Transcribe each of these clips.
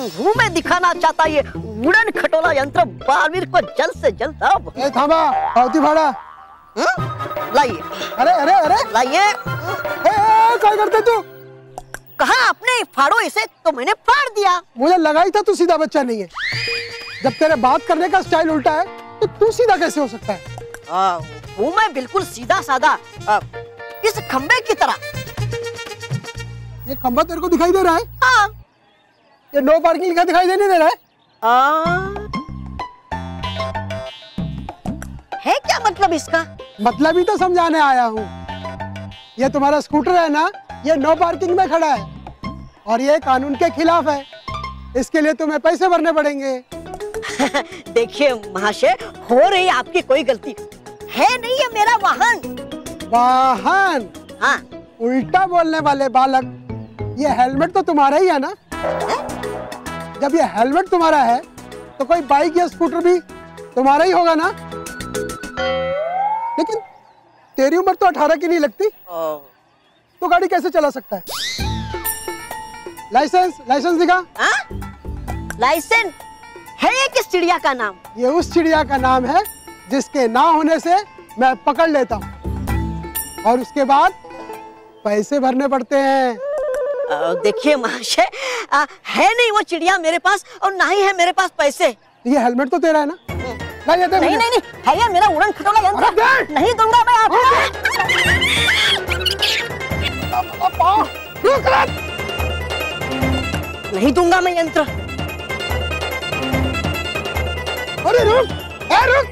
हूँ मैं दिखाना चाहता ये उड़न खटोला यंत्र बालवीर को जल्द से जल्द। अब थामा पावती भाड़ा लाइए। अरे अरे अरे लाइए। क्या करते तू? कहा आपने फाड़ो इसे तो मैंने फाड़ दिया। मुझे लगा ही था तू सीधा बच्चा नहीं है। जब तेरे बात करने का स्टाइल उल्टा है तो तू सीधा कैसे हो सकता है? हूँ मैं बिल्कुल सीधा साधा, इस खंबे की तरह। ये खंबा तेरे को दिखाई दे रहा है? हाँ। ये नो पार्किंग लिखा दिखाई नहीं दे रहा है क्या मतलब इसका? मतलब ही तो समझाने आया हूँ। ये तुम्हारा स्कूटर है ना, ये नो पार्किंग में खड़ा है और ये कानून के खिलाफ है। इसके लिए तुम्हें पैसे भरने पड़ेंगे। देखिए महाशय, हो रही आपकी कोई गलती है नहीं, ये मेरा वाहन। वाहन? हाँ। उल्टा बोलने वाले बालक, ये हेलमेट तो तुम्हारा ही है ना? जब ये हेलमेट तुम्हारा है तो कोई बाइक या स्कूटर भी तुम्हारा ही होगा ना? लेकिन तेरी उम्र तो 18 की नहीं लगती, तो गाड़ी कैसे चला सकता है? लाइसेंस दिखा। लाइसेंस है ये किस चिड़िया का नाम? ये उस चिड़िया का नाम है जिसके ना होने से मैं पकड़ लेता हूँ और उसके बाद पैसे भरने पड़ते हैं। देखिए महाशय, है नहीं वो चिड़िया मेरे पास और ना ही है मेरे पास पैसे। ये हेलमेट तो तेरा है ना? नहीं नहीं नहीं, है ये मेरा उड़न खटोला यंत्र। नहीं दूंगा मैं आपको। नहीं दूंगा मैं यंत्र। अरे रुक, रुक।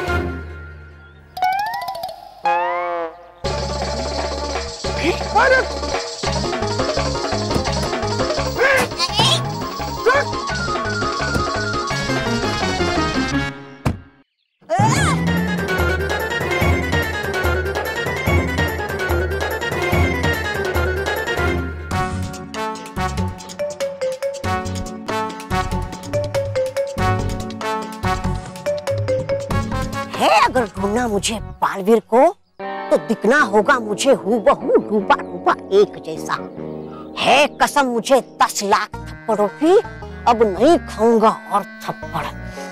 अगर ढूंढना मुझे बालवीर को तो दिखना होगा मुझे हूबहू डूबा डूबा एक जैसा। है कसम मुझे 10 लाख थप्पड़ों की, अब नहीं खाऊंगा और थप्पड़।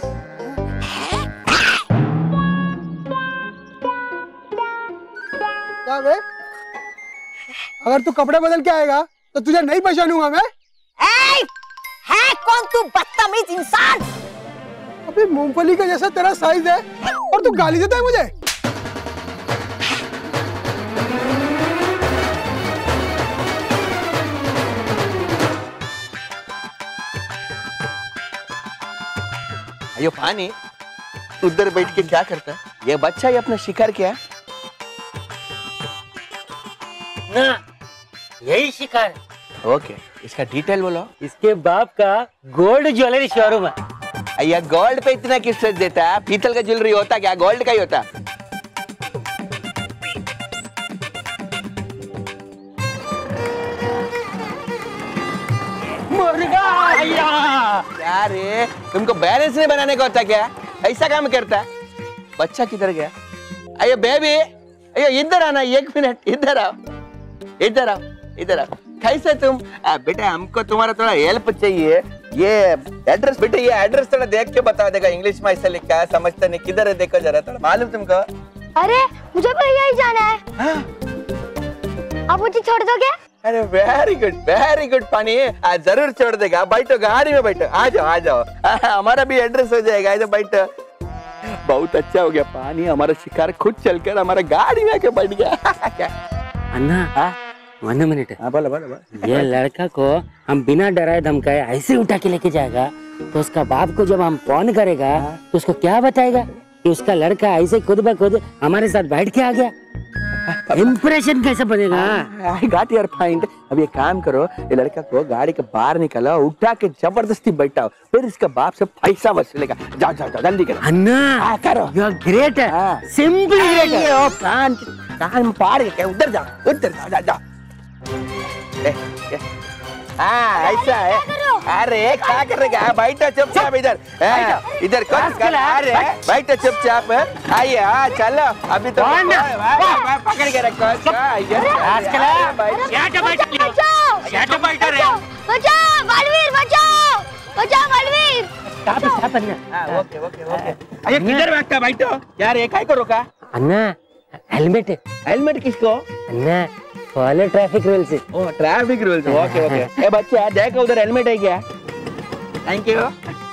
क्या बे? अगर तू कपड़े बदल के आएगा तो तुझे नहीं पहचानूंगा मैं। है कौन तू बदतमीज इंसान? अबे मूंगफली का जैसा तेरा साइज है और तू गाली देता है मुझे। अयो पानी, उधर बैठ के क्या करता है? ये बच्चा ही अपना शिकार किया ना, यही शिकार। ओके, इसका डिटेल बोलो। इसके बाप का गोल्ड ज्वेलरी शोरूम है। अయ్యా गोल्ड पे इतना किस स्ट्रेस देता है? पीतल का ज्वेलरी होता क्या? गोल्ड का ही होता। क्या रे, तुमको बैलेंस नहीं बनाने का होता क्या? ऐसा काम करता है? बच्चा किधर गया? अयो बेबी, अयो इधर आना, 1 मिनट इधर आओ, इधर आओ, इधर आओ। कैसे तुम? बेटा हमको तुम्हारा थोड़ा हेल्प चाहिए। ये एड्रेस बेटा, ये एड्रेस थोड़ा देख के बता देगा। इंग्लिश में ऐसा लिखा है, समझता नहीं। किधर है देखो जरा, थोड़ा मालूम तुमको? अरे मुझे भी यही जाना है। हाँ? आप मुझे छोड़ दोगे? अरे वेरी गुड पानी, आज जरूर छोड़ देगा। बैठो, गाड़ी में बैठो, आ जाओ आ जाओ। हमारा भी एड्रेस हो जाएगा। ऐसे बैठो। बहुत अच्छा हो गया पानी, हमारा शिकार खुद चलकर हमारा गाड़ी में आके बैठ गया। अन्ना, 1 मिनट। बोलो। ये लड़का को हम बिना डराए धमकाए ऐसे उठा के लेके जाएगा तो उसका बाप को जब हम फोन करेगा तो उसको क्या बताएगा कि उसका लड़का ऐसे खुद ब खुद हमारे साथ बैठ के आ गया? इंप्रेशन कैसे बनेगा? I got your point। अब ये काम करो, ये लड़का को गाड़ी के बाहर निकालो, उठा के जबरदस्ती बैठाओ, फिर इसका बाप से पैसा वसूलेगा। जाओ जाओ जाओ, जल्दी करो। अन्ना करो, you are great, simply great. कान पाड़ के उधर जाओ, उधर जाओ, जाओ। हाँ ऐसा है। अरे क्या कर रहे? बैठो चुपचाप इधर, इधर अरे बैठो चुपचाप। आइए, हाँ चलो, अभी तो पकड़ के रखो। बचाओ बालवीर, बचाओ stop Anna. Okay okay okay. अरे किधर भागता भाई तो? यार ये काय को रोका? अन्ना हेलमेट हेलमेट किसको? अन्ना फॉलो ट्रैफिक रूल से। Oh traffic rules. Okay okay. ए बच्चा देखो उधर हेलमेट है क्या? Thank you.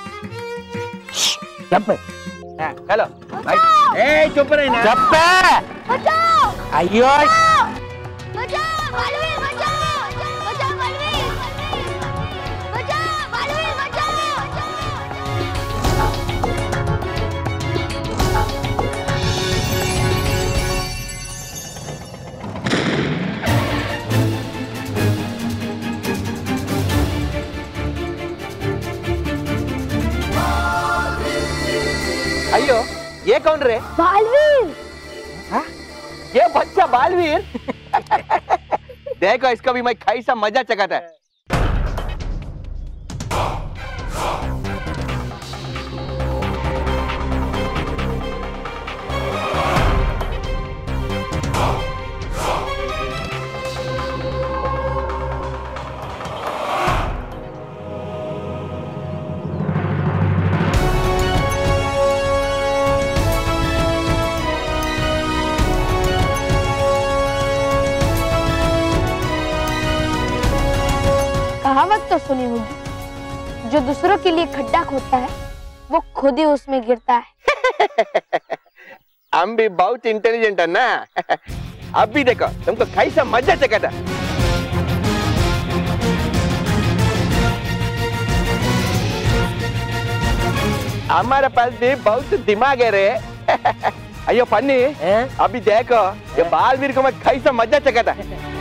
चुप हेलो भाई। ए चुप रही ना। चुप बचाओ अयो बचाओ बालवीर बचाओ बचाओ बालवीर बचाओ बालवीर बचाओ। अयो ये कौन रे? बालवीर ये बच्चा बालवीर। देखो इसका भी मैं खाई सा मजा चकाता है। कहावत तो सुनी होगी, जो दूसरों के लिए खड्डा खोदता है वो खुद ही उसमें गिरता है। हम भी बहुत इंटेलिजेंट है ना। अब भी देखो तुमको खाई सा मजा चकाता। हमारे पास भी बहुत दिमाग है रे। अयो फन्नी अभी देखो ये बालवीर को मैं खाई सा मजा चकाता।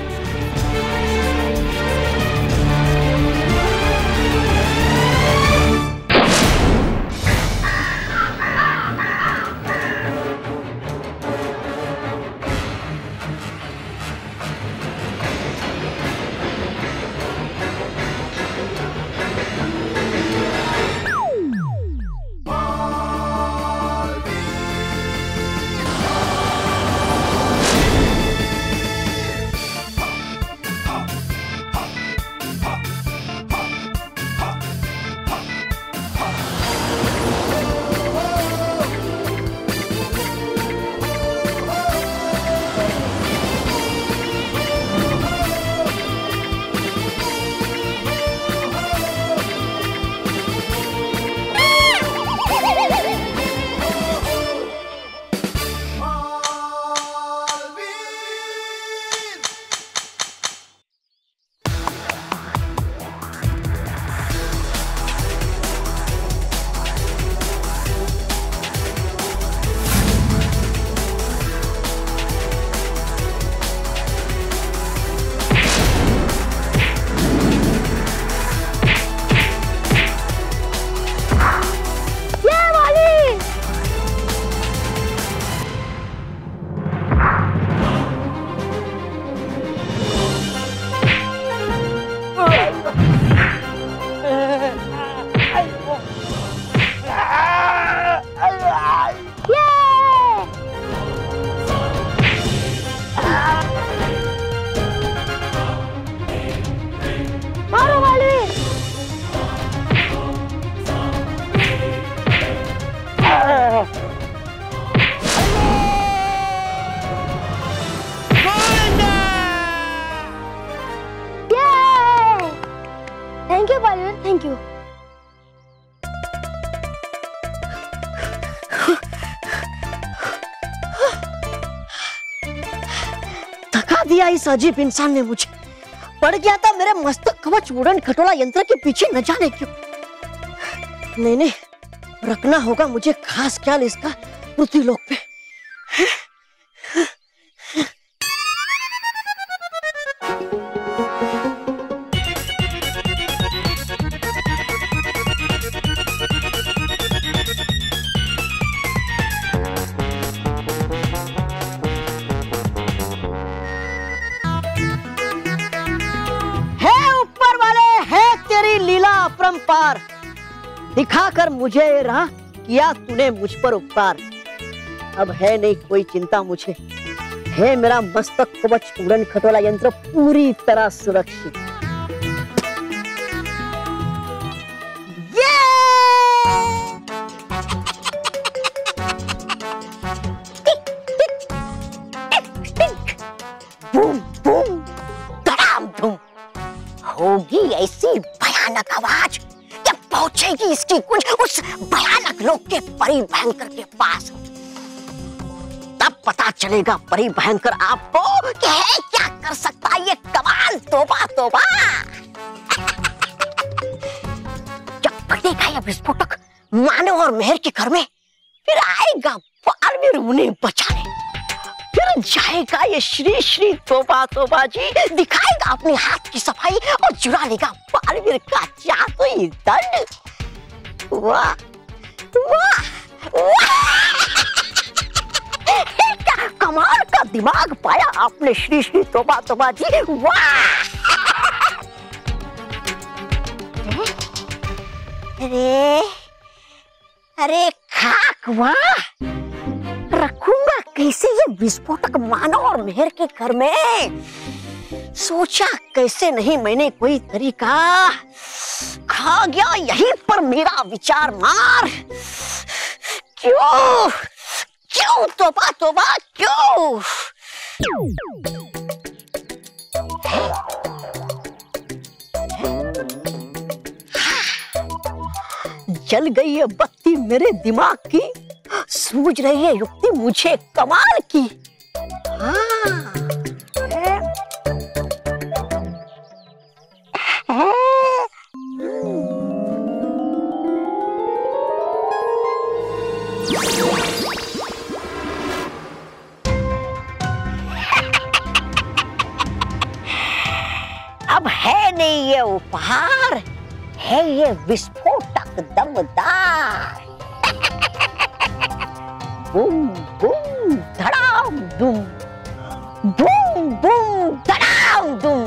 Thank you Baalveer, thank you. थका दिया इस अजीब इंसान ने मुझे। पड़ गया था मेरे मस्तक कवच उड़न खटोला यंत्र के पीछे, न जाने क्यों। नहीं, रखना होगा मुझे खास ख्याल इसका पृथ्वीलोक पे। अपरंपार दिखाकर मुझे राह किया तूने मुझ पर उपकार। अब है नहीं कोई चिंता मुझे, है मेरा मस्तक कवच उड़न खटोला यंत्र पूरी तरह सुरक्षित। ये भयानक आवाज जब पहुंचेगी इसकी कुछ उस भयानक लोक के परी भयंकर के पास, तब पता चलेगा परी भयंकर आपको कि है क्या कर सकता है ये कमाल। तोबा तोबा। जब फटेगा यह विस्फोटक मानव और मेहर के घर में, फिर आएगा बालवीर उन्हें बचाने, फिर जाएगा ये श्री श्री तोबा तोबा जी, दिखाएगा अपने हाथ की सफाई और चुरा लेगा बालवीर का जादुई दंड। वाह वाह वाह, क्या कमाल का दिमाग पाया आपने श्री श्री तोबा तोबा जी। वाह। अरे अरे खाक, वाह, रखूंगा कैसे ये विस्फोटक मानव और मेहर के घर में। सोचा कैसे नहीं मैंने कोई तरीका, खा गया यहीं पर मेरा विचार मार। क्यों क्यों तोबा तोबा क्यों। जल गई है बत्ती मेरे दिमाग की, सूझ रही है युक्ति मुझे कमाल की। अब है नहीं ये उपहार, है ये विस्फोटक दमदार। बूम बूम धड़ाम दुम, बूम बूम धड़ाम दुम।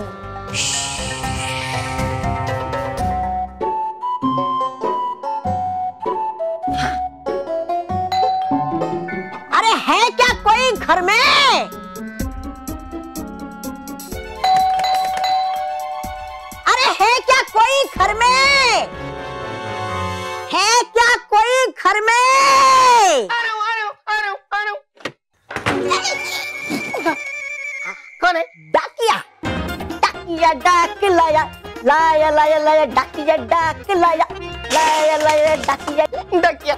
अरे है क्या कोई घर में? अरे है क्या कोई घर में? है क्या कोई घर में? कौन है? डाकिया डाकिया डाक लाया लाया लाया लाया, डाकिया डाक लाया लाया लाया, डाकिया डाकिया।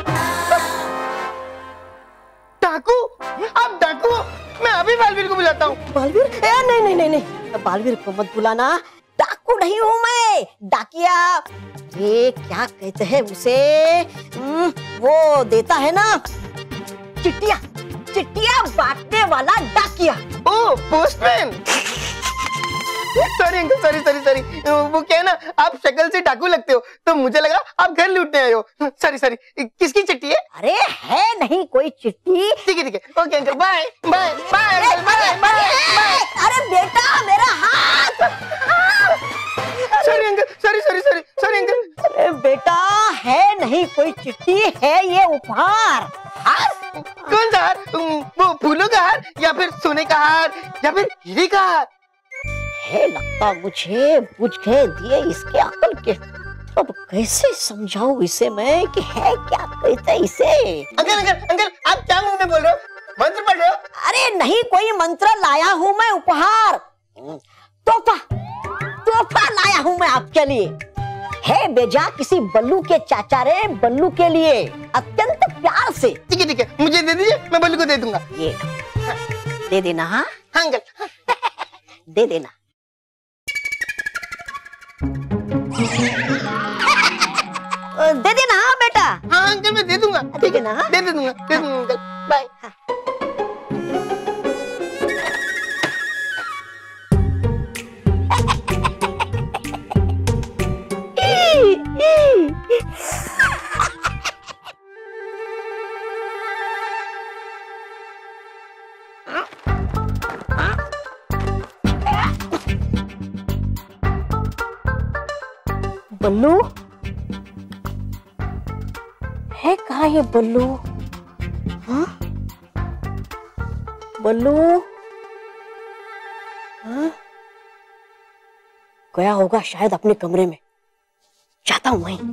डाकू? आप डाकू? मैं अभी बालवीर को बुलाता हूँ। बालवीर? नहीं नहीं नहीं नहीं, बालवीर को मत बुलाना, डाकू नहीं हूँ मैं, डाकिया। ये क्या कहते हैं उसे, वो देता है ना चिट्टियाँ, चिट्टियाँ बांटने वाला डाकिया। Oh, postman. Sorry uncle, sorry sorry sorry. वो क्या है ना, आप शक्ल से डाकू लगते हो तो मुझे लगा आप घर लूटने आए हो। Sorry sorry. किसकी चिट्ठी है? अरे है नहीं कोई चिट्ठी। ठीक है, okay uncle, bye bye bye uncle, bye bye bye. अरे बेटा मेरा हाथ। Sorry uncle, sorry sorry sorry sorry uncle. अरे बेटा है नहीं कोई चिट्ठी, है ये उपहार। हार? कौन सा हार? वो फूलों का हार या फिर सोने का हार या फिर हीरे का हार? है लगता मुझे बुझ गए दिए इसके अकल के। अब कैसे समझाऊं इसे मैं कि है क्या कहते इसे। अंकल अंकल अंकल, आप क्या मुंह में बोल रहे हो? मंत्र पढ़ रहे हो? अरे नहीं कोई मंत्र लाया हूं मैं, उपहार, तोहफा, तोहफा लाया हूं मैं आपके लिए। है बेजा किसी बल्लू के चाचा रे, बल्लू के लिए अत्यंत प्यार से। ठीक है, मुझे दे दीजिए, मैं बल्लू को दे दूंगा। ये दे देना। हाँ अंकल दे देना। दे देना। हाँ बेटा। हाँ अंकल, मैं दे दूंगा। ठीक है ना? दे दूंगा अंकल, बाय। बल्लू है कहाँ ये बल्लू? हाँ बल्लू, हाँ गया होगा शायद अपने कमरे में, जाता हूं वहीं।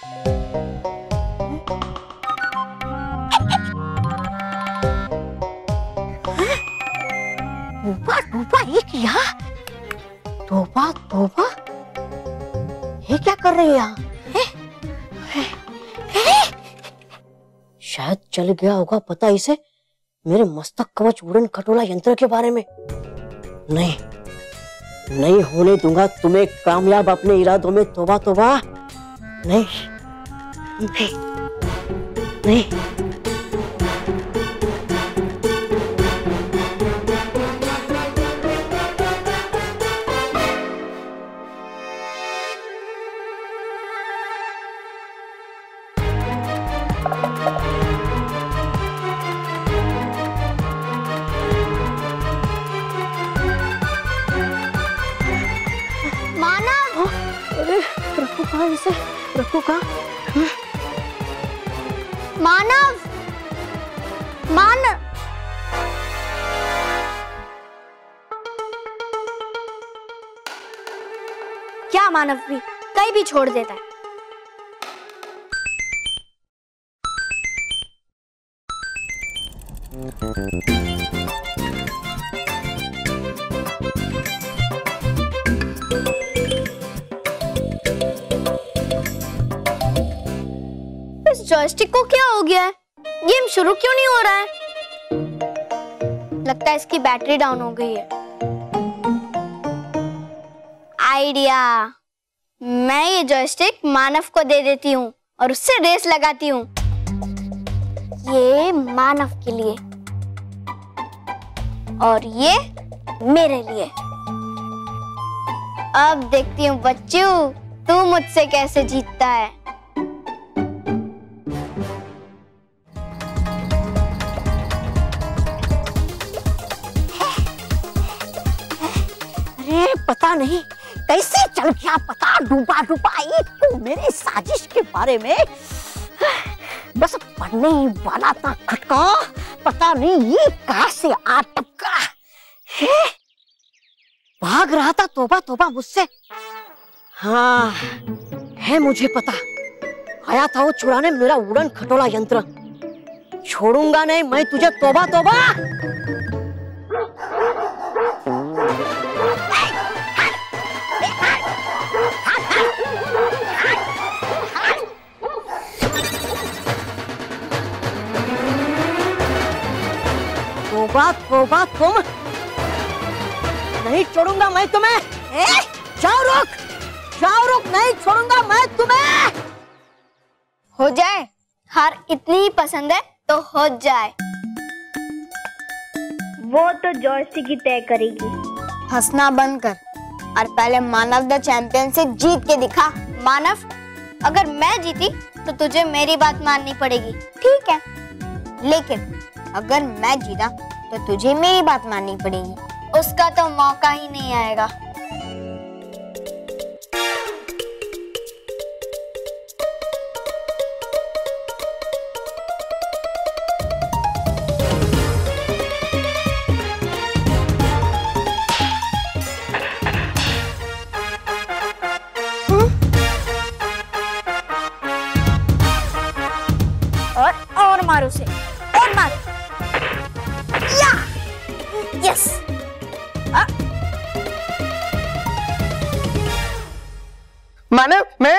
डूबा डूबा ये क्या? तौबा तौबा, ये क्या कर रही है यहाँ? शायद चल गया होगा पता इसे मेरे मस्तक कवच उड़न खटोला यंत्र के बारे में। नहीं नहीं होने दूंगा तुम्हें कामयाब अपने इरादों में। तौबा तौबा, नहीं नहीं नहीं। इसे रखो कहाँ? मानव, मानव, क्या मानव भी कहीं भी छोड़ देता है। जॉयस्टिक को क्या हो गया है? गेम शुरू क्यों नहीं हो रहा है? लगता है इसकी बैटरी डाउन हो गई है। आइडिया, मैं ये जॉयस्टिक मानव को दे देती हूँ और उससे रेस लगाती हूँ। ये मानव के लिए और ये मेरे लिए। अब देखती हूँ बच्चू, तू मुझसे कैसे जीतता है। पता नहीं कैसे चल गया पता, डूबा डूबा एक को मेरी साजिश के बारे में बस पढ़ने ही वाला था खटका। पता नहीं ये कहां से आ टपका, भाग रहा था तौबा तौबा मुझसे। हाँ है मुझे पता, आया था वो चुराने मेरा उड़न खटोला यंत्र। छोड़ूंगा नहीं मैं तुझे तौबा तौबा। तौबा तौबा, तुम नहीं छोड़ूंगा मैं तुम्हें। जाओ रुक, नहीं छोड़ूंगा मैं तुम्हें। हो जाए, हार इतनी ही पसंद है तो हो जाए। वो तो जॉयस्टिक ही तय करेगी। हंसना बंद कर और पहले मानव द चैंपियन से जीत के दिखा। मानव, अगर मैं जीती तो तुझे मेरी बात माननी पड़ेगी, ठीक है? लेकिन अगर मैं जीता तो तुझे मेरी बात माननी पड़ेगी। उसका तो मौका ही नहीं आएगा। और मारो उसे, और मार। या! यस! मानव, मैं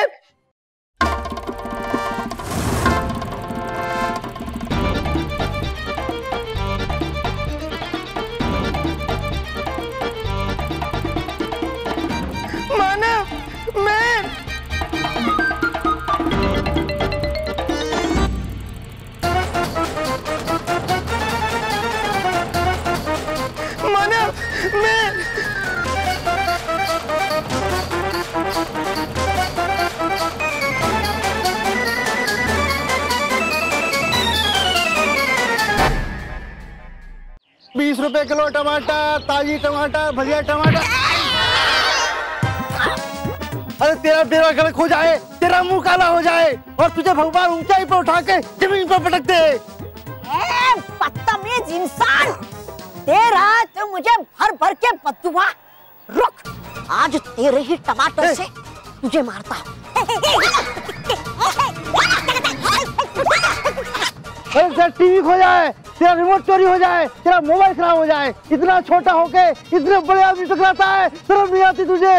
₹20 किलो टमाटर, ताजी टमाटर, भजिया टमाटर। अरे तेरा गला खो जाए, तेरा मुंह काला हो जाए और तुझे भगवान ऊंचाई पर उठा के जमीन पर पटक दे। बदतमीज इंसान, तेरा तो मुझे भर भर के बद्दुआ। रुक, आज तेरे ही टमाटर से तुझे मारता हूँ। तेरा टीवी खो जाए, तेरा रिमोट चोरी हो जाए, तेरा मोबाइल खराब हो जाए, इतना छोटा होके इतने बड़े आदमी टकराता है, शर्म नहीं आती तुझे?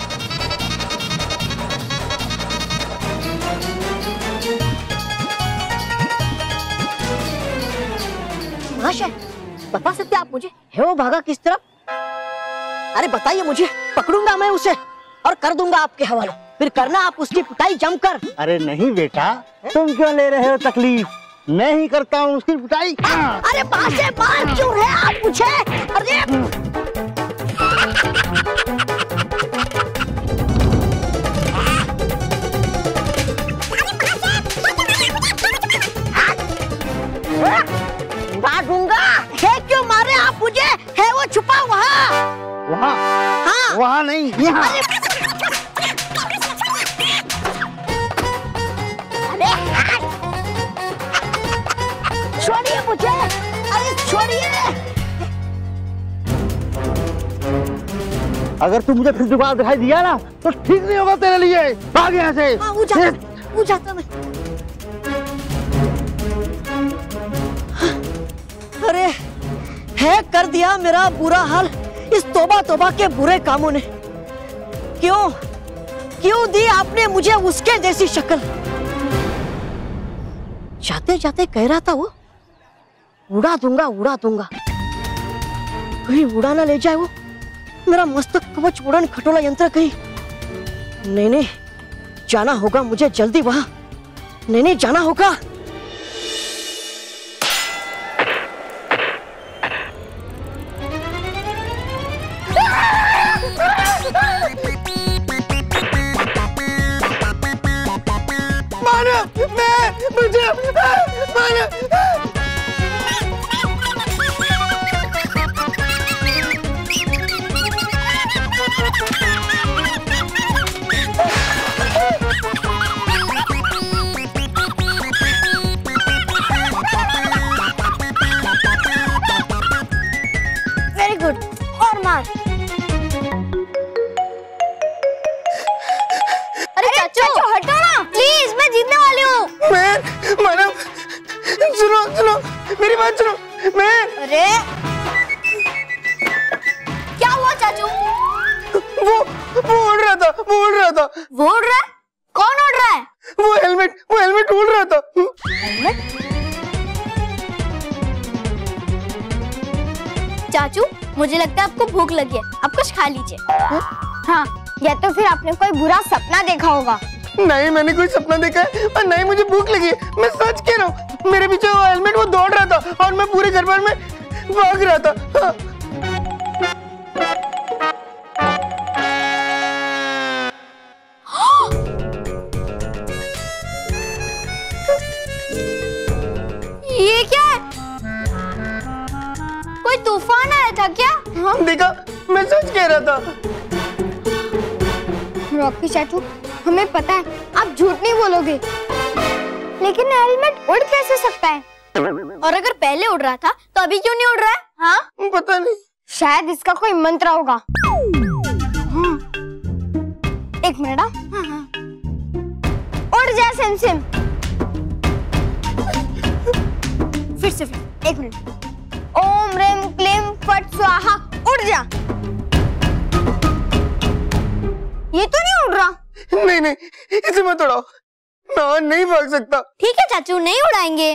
महाशय, बता सकते आप मुझे है वो भागा किस तरफ? अरे बताइए मुझे, पकड़ूंगा मैं उसे और कर दूंगा आपके हवाले, फिर करना आप उसकी पिटाई जमकर। अरे नहीं बेटा, तुम क्यों ले रहे हो तकलीफ? मैं ही करता हूँ उसकी पिटाई। अरे पासे मार क्यों रहे आप मुझे? अरे उड़ा दूंगा। है क्यों मारे आप मुझे? है वो छुपा वहाँ? वहाँ? हाँ। वहाँ नहीं, यहाँ। छोड़िए मुझे, अरे छोड़िए। अगर तू मुझे फिर दोबारा दिखाई दिया ना तो ठीक नहीं होगा तेरे लिए। भाग यहाँ से। हाँ, वो जाता मैं। अरे है कर दिया मेरा बुरा हाल इस तौबा तौबा के बुरे कामों ने। क्यों दी आपने मुझे उसके जैसी शक्ल? जाते जाते कह रहा था वो उड़ा दूंगा। कहीं उड़ा ना ले जाए वो मेरा मस्तक कवच उड़न खटोला यंत्र कहीं। नहीं, जाना होगा मुझे जल्दी वहां। नहीं, जाना होगा। वेरी गुड, और मार। अरे चाचू हटो ना प्लीज, मैं जीतने वाली हूँ। मानव, सुनो, मेरी बात सुनो। अरे क्या हुआ चाचू? वो उड़ रहा था। वो उड़ रहा है? कौन उड़ रहा है? वो हेलमेट उड़ रहा था। चाचू मुझे लगता है आपको भूख लगी है, आप कुछ खा लीजिए। हाँ, या तो फिर आपने कोई बुरा सपना देखा होगा। नहीं, मैंने कोई सपना देखा है और नहीं मुझे भूख लगी है। मैं सच कह रहा हूँ, मेरे पीछे वो हेलमेट वो दौड़ रहा था और मैं पूरे घर भर में भाग रहा था। हाँ। ये क्या है? कोई तूफान आया था क्या? हाँ देखा, मैं सच कह रहा था। रॉकी चाचू, हमें पता है आप झूठ नहीं बोलोगे, लेकिन हेलमेट उड़ कैसे सकता है? और अगर पहले उड़ रहा था तो अभी क्यों नहीं उड़ रहा है? हाँ पता नहीं, शायद इसका कोई मंत्र होगा। हाँ। एक मिनट। हाँ। उड़ जा सिम। फिर से एक मिनट। ओम रेम क्लीम फट स्वाहा, उड़ जा। ये तो नहीं उड़ रहा। नहीं, इसे मत उड़ाओ, मैं नहीं भाग सकता। ठीक है चाचू, नहीं उड़ाएंगे।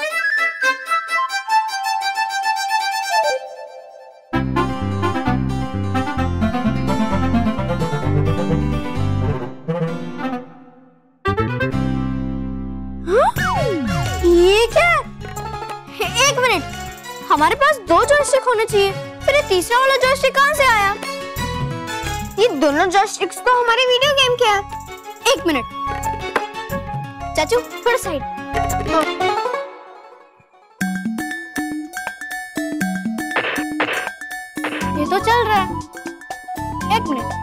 ये क्या? एक मिनट, हमारे पास 2 जॉयस्टिक होने चाहिए, फिर ये तीसरा वाला जॉयस्टिक कहाँ से आया? ये दोनों जॉयस्टिक्स तो हमारे वीडियो गेम के हैं। एक मिनट चाचू, थोड़ा साइड। ये तो चल रहा है। एक मिनट,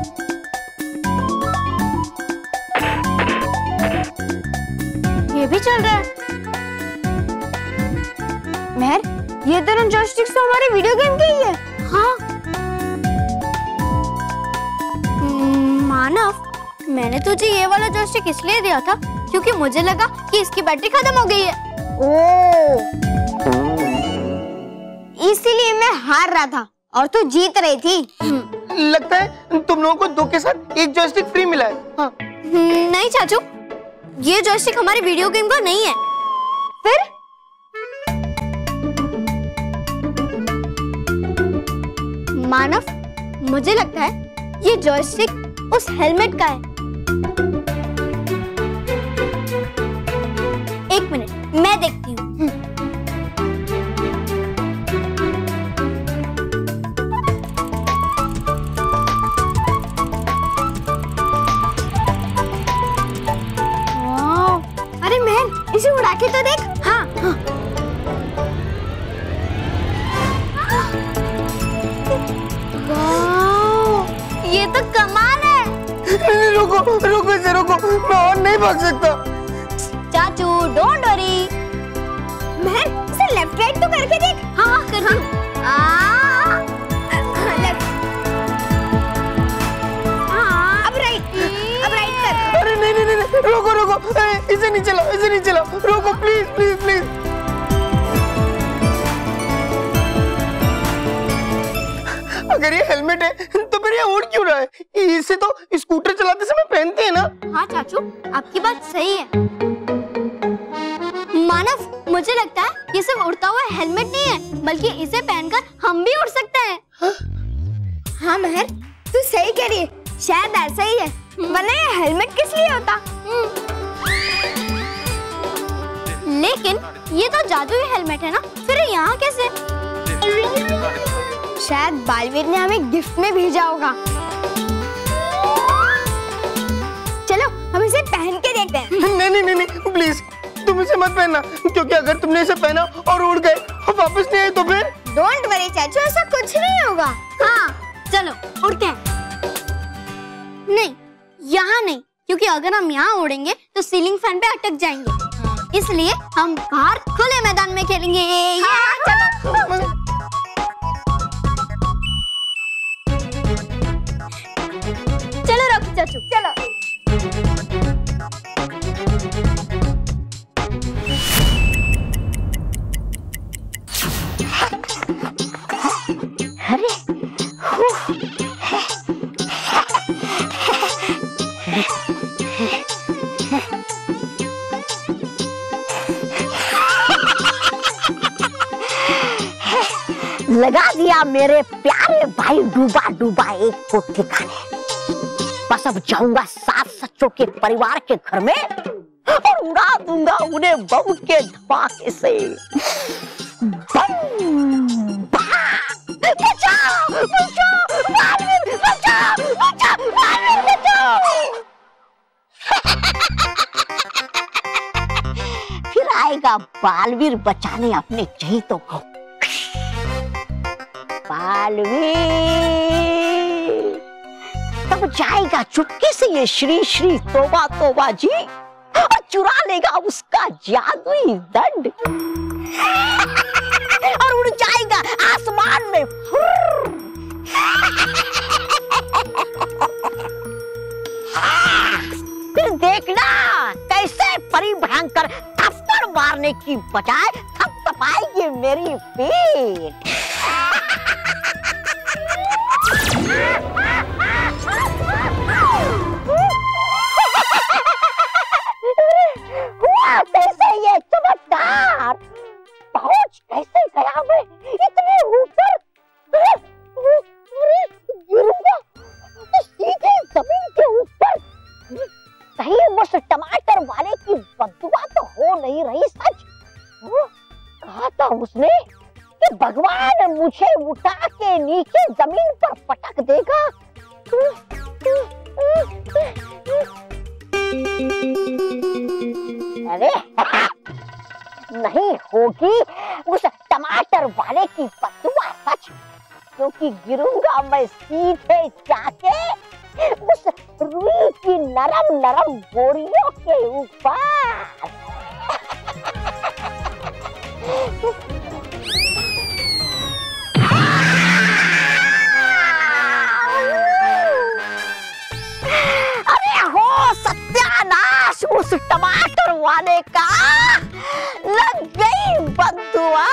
ये भी चल रहा है। मेहर, ये दोनों जॉयस्टिक्स तो हमारे वीडियो गेम के ही है। हाँ। मानव, मैंने तुझे ये वाला जॉयस्टिक इसलिए दिया था क्योंकि मुझे लगा कि इसकी बैटरी खत्म हो गई है। ओह, इसीलिए मैं हार रहा था और तू जीत रही थी। लगता है तुम लोगों को 2 के साथ 1 जॉयस्टिक फ्री मिला है। हाँ। नहीं चाचू, ये जॉयस्टिक हमारे वीडियो गेम का नहीं है। फिर मानव, मुझे लगता है ये जॉयस्टिक उस हेलमेट का है। 1 मिनट, मैं देखती हूँ। अरे महन, इसे उड़ा के तो देख। हाँ, हाँ। वाह, ये तो कमाल है। रुको रुको इसे रोको, मैं और नहीं भाग सकता। चाचू डोंट वरी। महन, इसे लेफ्ट राइट तो करके देख। हाँ, कर दूँ। अब राइट कर। अरे नहीं नहीं नहीं, रुको रुको, इसे नहीं चलाओ, इसे नहीं चलाओ, रुको प्लीज प्लीज प्लीज। अगर ये हेलमेट है तो फिर ये उड़ क्यों रहा है? इसे तो स्कूटर चलाते समय पहनते हैं ना। हाँ चाचू, आपकी बात सही है। मानव, मुझे लगता है ये सिर्फ उड़ता हुआ हेलमेट नहीं है, बल्कि इसे पहनकर हम भी उड़ सकते हैं। हाँ महर, तू सही कह रही है, शायद ऐसा ही है, वरना ये हेलमेट किस लिए होता। लेकिन ये तो जादुई हेलमेट है ना, फिर यहाँ कैसे? शायद बालवीर ने हमें गिफ्ट में भेजा होगा। चलो हम इसे पहन के देखते हैं। नहीं नहीं नहीं नहीं, प्लीज तुम इसे मत पहनना, क्योंकि अगर तुमने इसे पहना और उड़ गए और वापस नहीं आए तो फिर। डोंट वरी चाचू, ऐसा कुछ नहीं होगा। हाँ चलो उड़ते हैं। नहीं, यहाँ नहीं, क्योंकि अगर हम यहाँ उड़ेंगे तो सीलिंग फैन पे अटक जाएंगे, इसलिए हम बाहर खुले मैदान में खेलेंगे। चलो चलो रॉकी चाचू, चलो। अरे लगा दिया मेरे प्यारे भाई डूबा डूबा एक को ठिकाने। बस अब जाऊंगा 7 सच्चों के परिवार के घर में और उड़ा दूंगा उन्हें बम के धमाके से। बचाओ बचाओ बालवीर, बचाओ बचाओ बालवीर, बचाओ। फिर आएगा बालवीर बचाने अपने चहेतों को। बालवीर तब जाएगा चुपके से ये श्री श्री तोबा तोबा जी और चुरा लेगा उसका जादुई दंड और उड़ जाएगा आसमान में। फिर देखना कैसे परी भयंकर थप्पड़ मारने की बजाय थपथपाएगी मेरी पीठ। कैसे ये चमत्कार, पहुंच कैसे गया मैं इतने ऊपर? गिरूंगा सीधे जमीन के ऊपर। कहीं उस टमाटर वाले की बददुआ तो हो नहीं रही सच? कहा था उसने कि भगवान मुझे उठा के नीचे जमीन पर पटक देगा। अरे नहीं होगी उस टमाटर वाले की बददुआ सच, क्योंकि गिरूंगा मैं सीधे जाके उस रुई की नरम नरम बोरियों के ऊपर। अरे हो सत्यानाश, उस टमाटर वाले का लग गई बददुआ।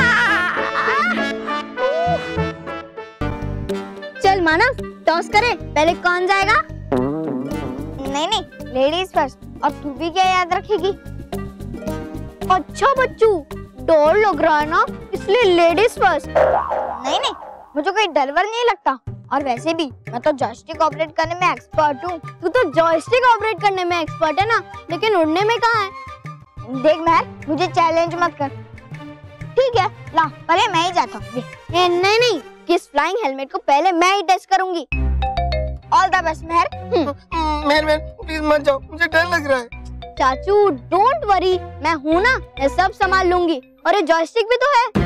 चल मानव, टॉस करें, पहले कौन जाएगा? नहीं नहीं, लेडीज फर्स्ट। और तू भी क्या याद रखेगी? अच्छा बच्चू, डर लग रहा है ना, इसलिए लेडीज फर्स्ट। नहीं नहीं, मुझे कोई डर वर नहीं लगता। और वैसे भी मैं तो जॉयस्टिक ऑपरेट करने में एक्सपर्ट हूँ। तू तो जॉयस्टिक ऑपरेट करने में एक्सपर्ट है ना, लेकिन उड़ने में कहाँ है? देख महर, मुझे चैलेंज मत कर। ठीक है, ला पहले मैं ही जाता हूँ। नहीं नहीं, किस फ्लाइंग हेलमेट को पहले मैं ही टेस्ट करूंगी। All the best Mehar. Mehar please मत जाओ, मुझे डर लग रहा है। चाचू डोंट वरी, मैं हूँ ना, मैं सब संभाल लूंगी। और ये जॉयस्टिक भी तो है।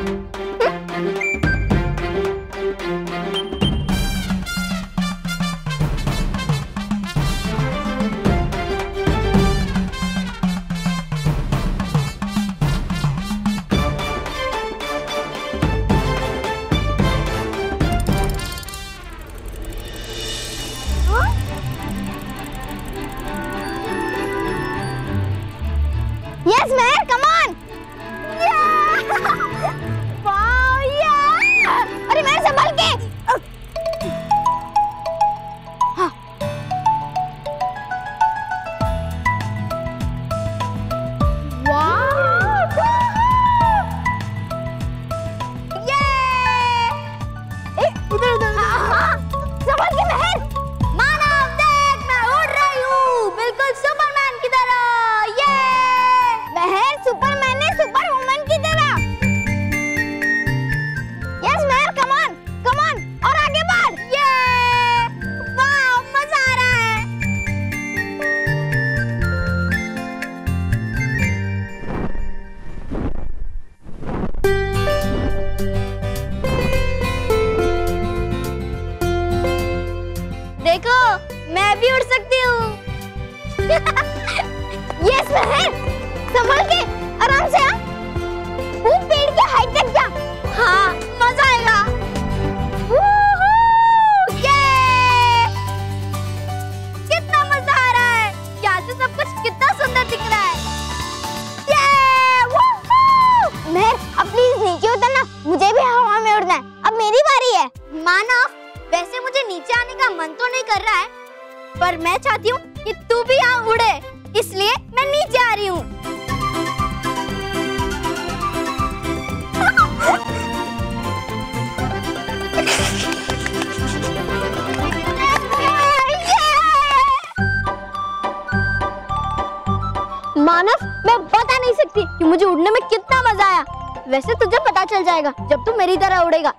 Yes, Meher, come on! Yeah! Wow, yeah! अरे मेरे संभल के! हाँ। Wow! Yeah! उधर हाँ, संभल के मेहर! मानव देख, मैं उड़ रही हूँ, बिल्कुल सुपरमैन की तरह। महर, सुपरमैन ने सुपर वुमन की तरह। यस महर, कम ऑन और आगे बढ़। ये वाह, मजा आ रहा है। देखो, मैं भी उड़ सकती हूँ। यस महर, संभल के, आराम से। वो पेड़ के हाइट तक जा। हाँ, मजा आएगा। ये कितना मजा आ रहा है। यहाँ से सब कुछ कितना सुंदर दिख रहा है। महर, अब प्लीज नीचे उतरना, मुझे भी हवा में उड़ना है। अब मेरी बारी है। मानव, वैसे मुझे नीचे आने का मन तो नहीं कर रहा है, पर मैं चाहती हूँ कि तू भी यहाँ उड़े, इसलिए मैं नीचे आ रही हूँ। मानव, मैं बता नहीं सकती कि मुझे उड़ने में कितना मजा आया। वैसे तुझे पता चल जाएगा जब तू मेरी तरह उड़ेगा।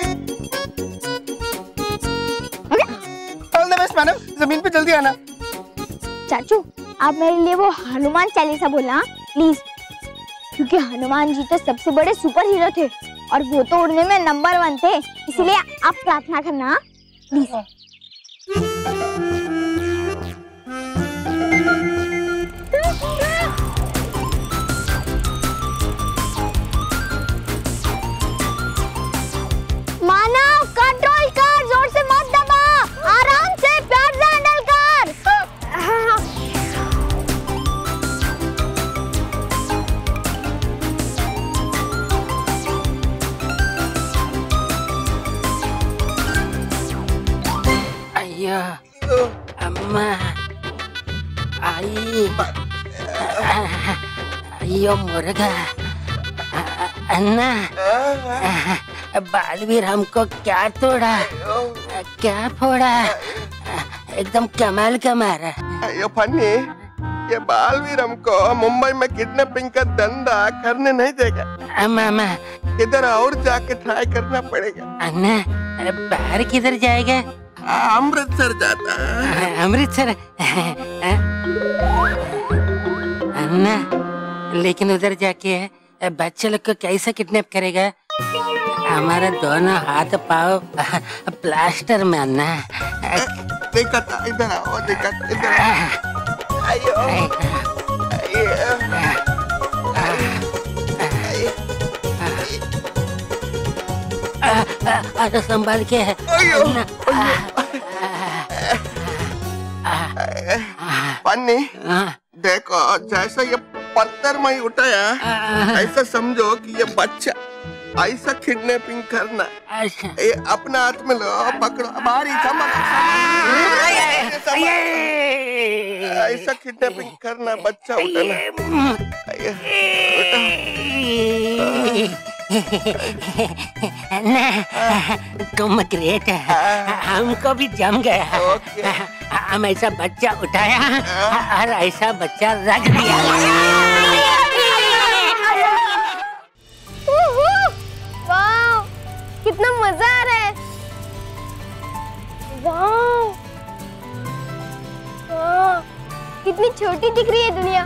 ऑल द बेस्ट मानव, जमीन पे जल्दी आना। चाचू, आप मेरे लिए वो हनुमान चालीसा बोलना प्लीज, क्योंकि हनुमान जी तो सबसे बड़े सुपर हीरो थे और वो तो उड़ने में नंबर 1 थे, इसलिए आप प्रार्थना करना प्लीज। मानव, कंट्रोल कर, जोर से मत दबा, आराम से प्यार से हैंडल कर। अय्या, अम्मा, आई, अय्यो मुर्गा, अन्ना, बालवीर हमको क्या तोड़ा, क्या फोड़ा, एकदम कमाल का मारा। अयो फन्नी, ये बालवीर हमको मुंबई में किडनैपिंग का धंधा करने नहीं देगा। मामा, इधर और जाके ट्राई करना पड़ेगा। अन्ना, बाहर किधर जाएगा? अमृतसर जाता है। अमृतसर? अन्ना, लेकिन उधर जाके बच्चे लोग को कैसे किडनैप करेगा? हमारे दोनों हाथ पाँव प्लास्टर में। अन्ना, देखा था, इधर आओ, देखा था, इधर आओ। आयो, अरे संभाल के। पन्नी, देखो जैसा ये पत्थर में उठाया ऐसा समझो कि ये बच्चा ऐसा किडनैपिंग करना। ये अपना हाथ में लो, पकड़ो, बारी ऐसा किडनैपिंग करना, बच्चा उठाना। तुम ग्रेट है, हमको भी जम गया। हम ऐसा बच्चा उठाया और ऐसा बच्चा रख दिया। वाह, कितना मजा आ रहा है। वाह, कितनी छोटी दिख रही है दुनिया।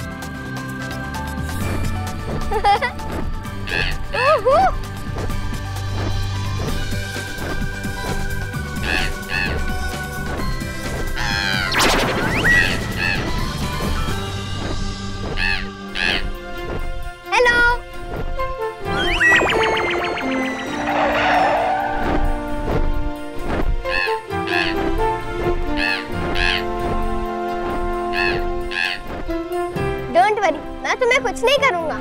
हेलो, डोंट वरी, मैं तुम्हें कुछ नहीं करूंगा।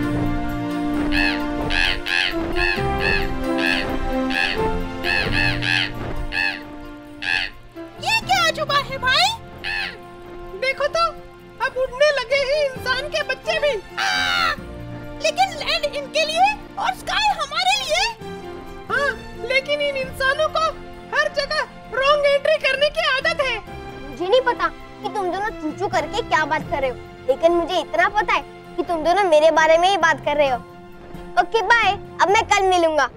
ये क्या छुपा है भाई? देखो तो, अब उड़ने लगे हैं इंसान के बच्चे भी। लेकिन लैंड इनके लिए और स्काई हमारे लिए। हाँ, लेकिन इन इंसानों को हर जगह रॉन्ग एंट्री करने की आदत है। मुझे नहीं पता कि तुम दोनों चूचू करके क्या बात कर रहे हो, लेकिन मुझे इतना पता है कि तुम दोनों मेरे बारे में ही बात कर रहे हो। ओके बाय, अब मैं कल मिलूंगा।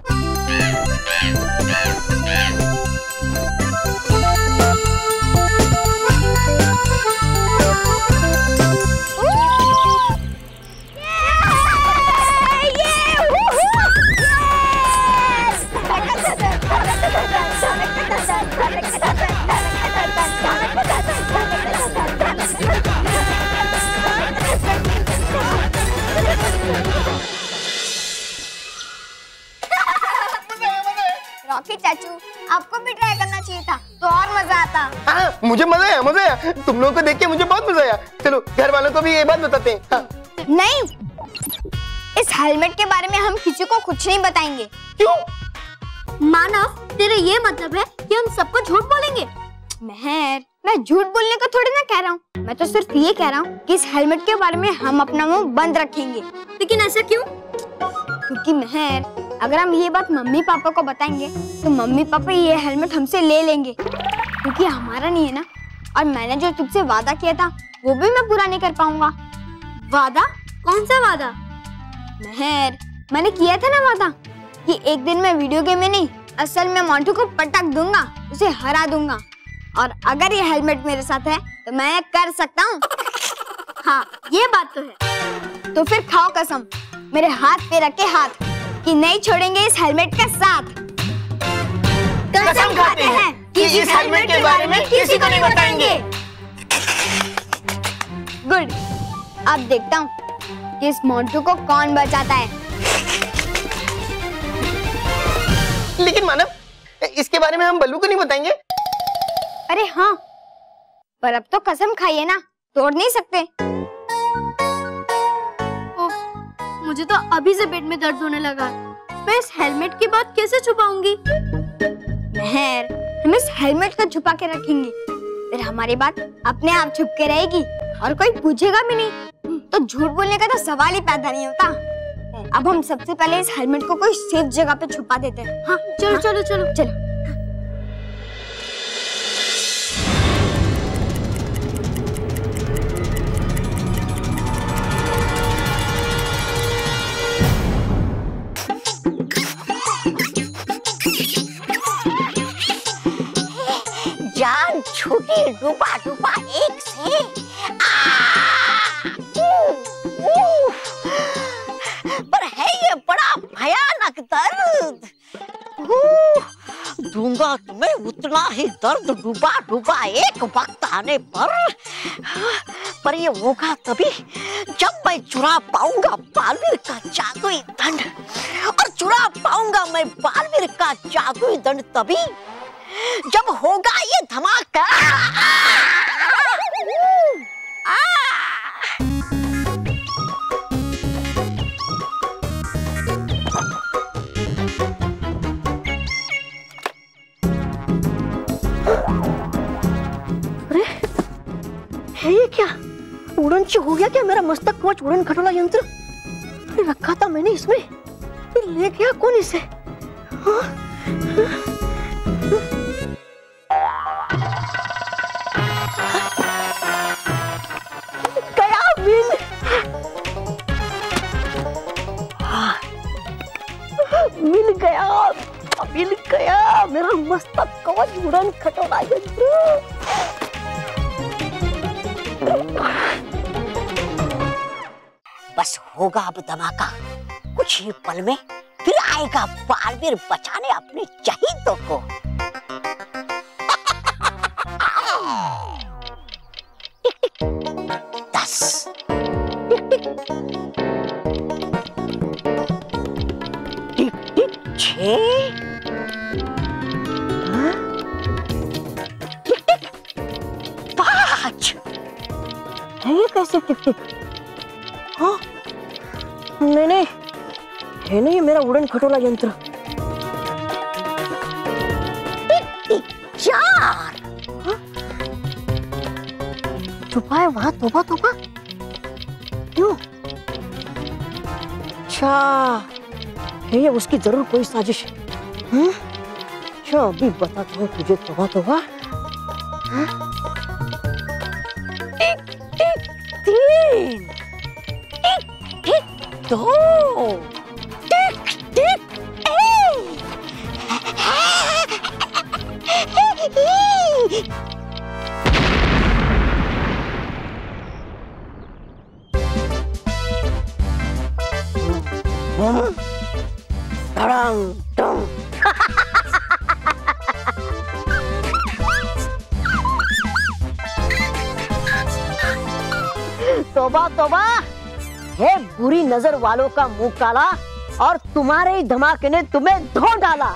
रॉकी चाचू, आपको भी ट्राई करना चाहिए था तो और मजा आता। हाँ, मुझे मजा आया, मजा आया। तुम लोगों को देख के मुझे बहुत मजा आया। चलो घर वालों को भी ये बात बताते हैं। हाँ। नहीं, इस हेलमेट के बारे में हम किसी को कुछ नहीं बताएंगे। क्यों? मानव, तेरा ये मतलब है कि हम सबको झूठ बोलेंगे? महर, मैं झूठ बोलने को थोड़ी ना कह रहा हूँ, मैं तो सिर्फ ये कह रहा हूँ कि इस हेलमेट के बारे में हम अपना मुंह बंद रखेंगे। लेकिन ऐसा क्यों? क्योंकि महर, अगर हम ये बात मम्मी पापा को बताएंगे तो मम्मी पापा ये हेलमेट हमसे ले लेंगे, क्योंकि हमारा नहीं है ना। और मैंने जो तुमसे वादा किया था वो भी मैं पूरा नहीं कर पाऊंगा। वादा? कौन सा वादा? महर, मैंने किया था ना वादा कि एक दिन मैं वीडियो गेम में नहीं, असल में मोंटू को पटक दूंगा, उसे हरा दूंगा। और अगर ये हेलमेट मेरे साथ है तो मैं कर सकता हूँ। हाँ, ये बात तो है। तो फिर खाओ कसम, मेरे हाथ पे रखे हाथ, कि नहीं छोड़ेंगे इस हेलमेट के साथ। कसम खाते हैं कि इस हेलमेट के बारे में किसी को नहीं बताएंगे। गुड, अब देखता हूँ कि इस मोंटू को कौन बचाता है। लेकिन मानव, इसके बारे में हम बल्लू को नहीं बताएंगे। अरे हाँ, पर अब तो कसम खाई है ना, तोड़ नहीं सकते। मुझे तो अभी से पेट में दर्द होने लगा। मैं इस हेलमेट की बात कैसे छुपाऊंगी? महर, हम इस हेलमेट को छुपा के रखेंगे, फिर हमारी बात अपने आप छुप के रहेगी और कोई पूछेगा भी नहीं, तो झूठ बोलने का तो सवाल ही पैदा नहीं होता। अब हम सबसे पहले इस हेलमेट को कोई सेफ जगह पे छुपा देते हैं। हाँ, चलो चलो चलो चलो। जान छूटी डूबा डूबा एक से। पर है ये बड़ा भयानक दर्द। दूंगा तुम्हें उतना ही दर्द डूबा डूबा एक वक्त आने पर ये होगा तभी जब मैं चुरा पाऊंगा बालवीर का जादुई दंड। और चुरा पाऊंगा मैं बालवीर का जादुई दंड तभी जब होगा ये धमाका। ये हो गया क्या मेरा मस्तक कवच उड़न खटोला यंत्र? अरे रखा था मैंने इसमें, फिर ले गया कौन इसे? हाँ? गया मिल, मिल गया, मिल गया मेरा मस्तक कवच उड़न खटोला यंत्र। बस होगा अब धमाका, कुछ ही पल में फिर आएगा बालवीर बचाने अपने शहीदों को। टिक टिक 10, टिक टिक 6, टिक टिक 5। ये कैसे टिक टिक? हाँ नहीं, है नहीं मेरा उड़न खटोला यंत्र। टिक टिक 4। छुपा है वहां, तोबा तोबा, क्यों? अच्छा है ये उसकी जरूर कोई साजिश है। अच्छा अभी बताता हूँ तुझे, तोबा तोबा। टिक टिक 3, टिक टिक 2, टिक टिक 1। तोबा तोबा, है बुरी नजर वालों का मुंह काला, और तुम्हारे ही धमाके ने तुम्हें धो डाला।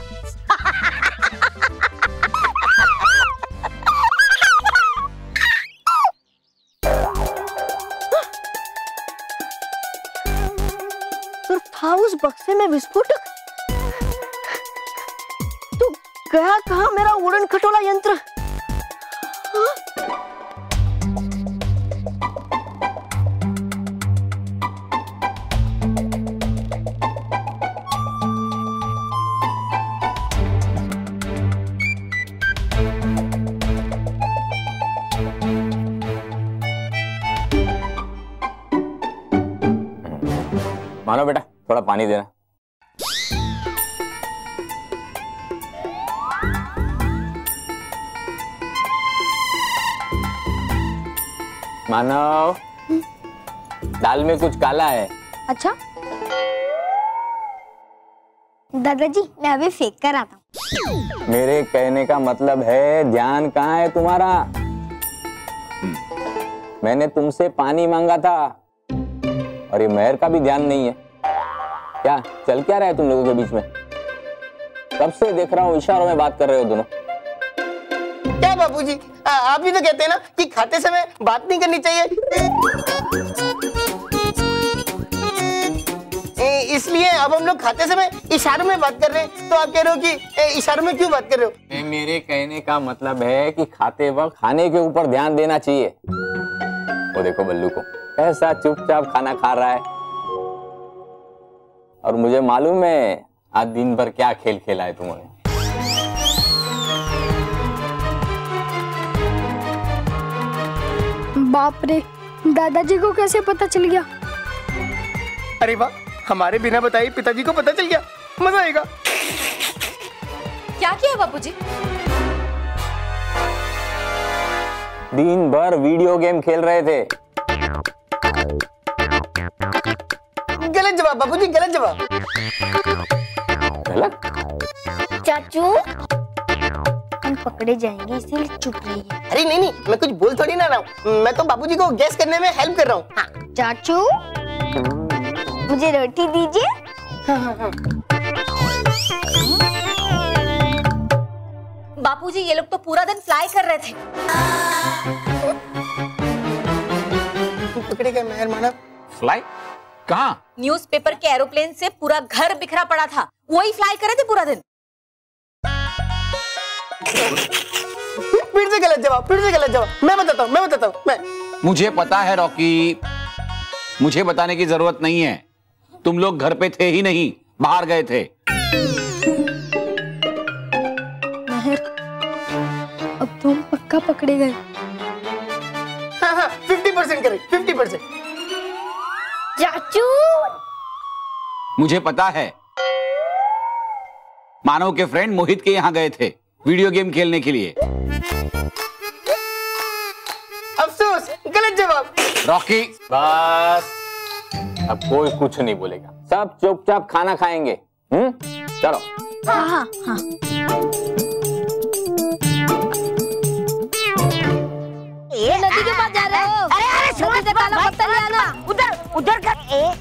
तो था उस बक्से में विस्फोटक, तो गया कहाँ मेरा उड़न खटोला यंत्र? मानो बेटा, थोड़ा पानी देना। मानव, दाल में कुछ काला है। अच्छा दादाजी, मैं अभी फेंक कर आता हूँ। मेरे कहने का मतलब है ध्यान कहाँ है तुम्हारा? मैंने तुमसे पानी मांगा था और ये मेहर का भी ध्यान नहीं है। क्या चल क्या रहा है तुम लोगों के बीच में? कब से देख रहा हूँ इशारों में बात कर रहे हो दोनों। क्या बापूजी, आप भी तो कहते हैं ना कि खाते समय बात नहीं करनी चाहिए, इसलिए अब हम लोग खाते समय इशारों में बात कर रहे हैं। तो आप कह रहे हो कि इशारों में क्यों बात कर रहे हो? मेरे कहने का मतलब है कि खाते वक्त खाने के ऊपर ध्यान देना चाहिए। वो देखो बल्लू को, ऐसा चुपचाप खाना खा रहा है, और मुझे मालूम है आज दिन भर क्या खेल खेला है तुमने। बाप रे, दादाजी को कैसे पता चल गया? अरे वाह, हमारे बिना बताए पिताजी को पता चल गया, मजा आएगा। क्या किया बापूजी? दिन भर वीडियो गेम खेल रहे थे। गलत जवाब बापूजी, गलत जवाब। गलत? चाचू, हम पकड़े जाएंगे इसीलिए चुप रहिए। अरे नहीं नहीं, मैं कुछ बोल थोड़ी ना रहा हूँ, मैं तो बापूजी को गैस करने में हेल्प कर रहा हूँ। हाँ, चाचू मुझे रोटी दीजिए। बापूजी, ये लोग तो पूरा दिन फ्लाई कर रहे थे। पकड़े गए मेहर मानव। फ्लाई? कहाँ? न्यूज़पेपर के एरोप्लेन से पूरा घर बिखरा पड़ा था, वही फ्लाई कर रहे थे पूरा दिन। फिर से गलत जवाब, फिर से गलत जवाब। मैं बताता हूँ, मैं मुझे पता है रॉकी, मुझे बताने की जरूरत नहीं है। तुम लोग घर पे थे ही नहीं, बाहर गए थे। महर, अब तो हम पक्का पकड़े गए। हाँ 50% करेक्ट, 50%। चाचू, मुझे पता है, मानव के फ्रेंड मोहित के यहाँ गए थे वीडियो गेम खेलने के लिए। अफसोस, गलत जवाब। रॉकी, बस अब कोई कुछ नहीं बोलेगा, सब चुपचाप खाना खाएंगे। चलो। हाँ हाँ हाँ। ये नदी के पास जा रहे हो? अरे नदी से काला पत्थर ले आना। उधर कर।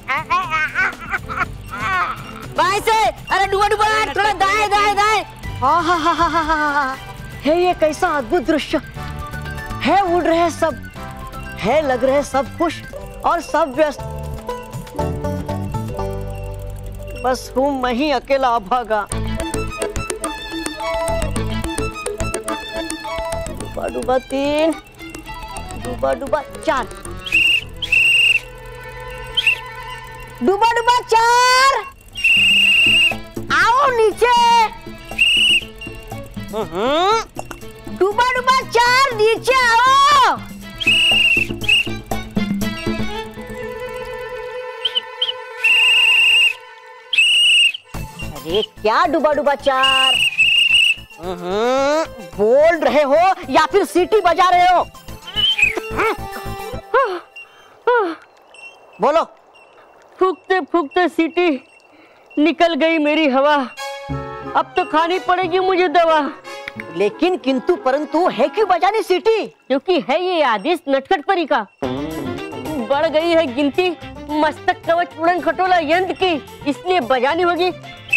बाएं से। अरे डूबा डूबा, थोड़ा दाएं दाएं दाएं। हाँ, है ये कैसा अद्भुत दृश्य है। उड़ रहे सब, है लग रहे सब खुश और सब व्यस्त। बस हूँ मैं ही अकेला अभागा। डूबा डूबा 3, डूबा डूबा 4, डूबा डूबा 4। आओ नीचे। डूबा डूबा 4 नीचे आओ। अरे क्या डूबा डूबा 4? बोल रहे हो या फिर सीटी बजा रहे हो? बोलो। फूकते फूकते सीटी निकल गई मेरी हवा, अब तो खानी पड़ेगी मुझे दवा। लेकिन किंतु परंतु है क्यों बजानी सीटी? क्योंकि है ये आदेश नटखट परी का। बढ़ गई है गिनती मस्तक कवच उड़न खटोला यंत्र की, इसलिए बजानी होगी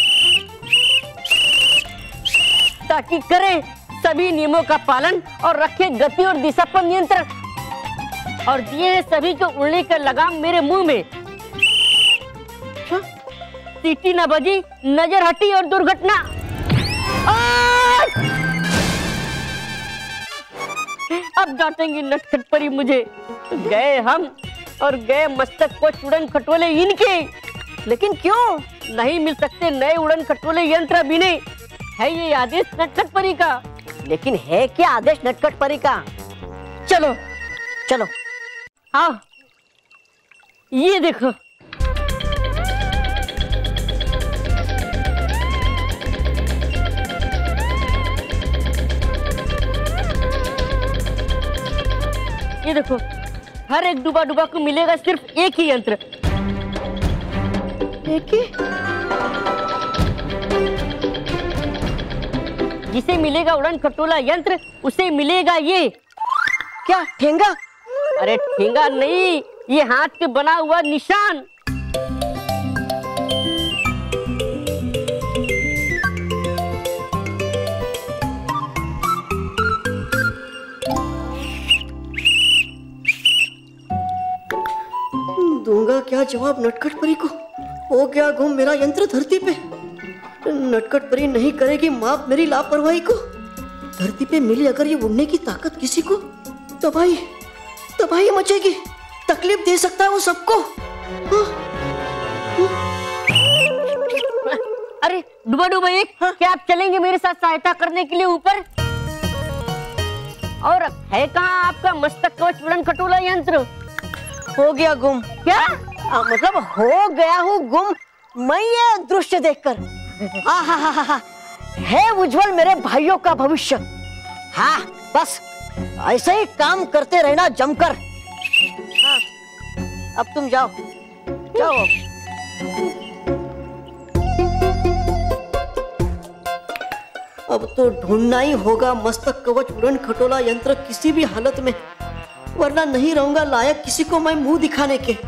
ताकि करें सभी नियमों का पालन और रखे गति और दिशा पर नियंत्रण, और दिए सभी को उड़ने का लगाम मेरे मुंह में। सीटी न बजी, नजर हटी और दुर्घटना। अब डांटेंगी नटखट परी मुझे। गए हम और गए मस्तक को उड़न खटोले इनके। लेकिन क्यों? नहीं मिल सकते नए उड़न खटोले यंत्र भी नहीं, है ये आदेश नटखट परी का। लेकिन है क्या आदेश नटखट परी का? चलो चलो। हाँ ये देखो। ये देखो, हर एक डूबा डूबा को मिलेगा सिर्फ एक ही यंत्र। एक ही? जिसे मिलेगा उड़न खटोला यंत्र उसे मिलेगा ये। क्या ठेंगा? अरे ठेंगा नहीं, ये हाथ के बना हुआ निशान। दूंगा क्या जवाब नटखट परी को? हो गया गुम मेरा यंत्र धरती पे। नटखट परी नहीं करेगी माफ मेरी लापरवाही को। धरती पे मिली अगर ये उड़ने की ताकत किसी को, तबाही मचेगी। तकलीफ दे सकता है वो सबको। अरे डूबा डूबा एक, क्या आप चलेंगे मेरे साथ सहायता करने के लिए ऊपर? और है कहाँ आपका मस्तक कवच उड़न खटोला यंत्र? हो गया गुम। क्या मतलब हो गया हूँ गुम मैं ये दृश्य देखकर। है उज्जवल मेरे भाइयों का भविष्य। हाँ बस ऐसे ही काम करते रहना जमकर। हाँ, अब तुम जाओ जाओ। अब तो ढूंढना ही होगा मस्तक कवच उड़न खटोला यंत्र किसी भी हालत में, वरना नहीं रहूंगा लायक किसी को मैं मुंह दिखाने के।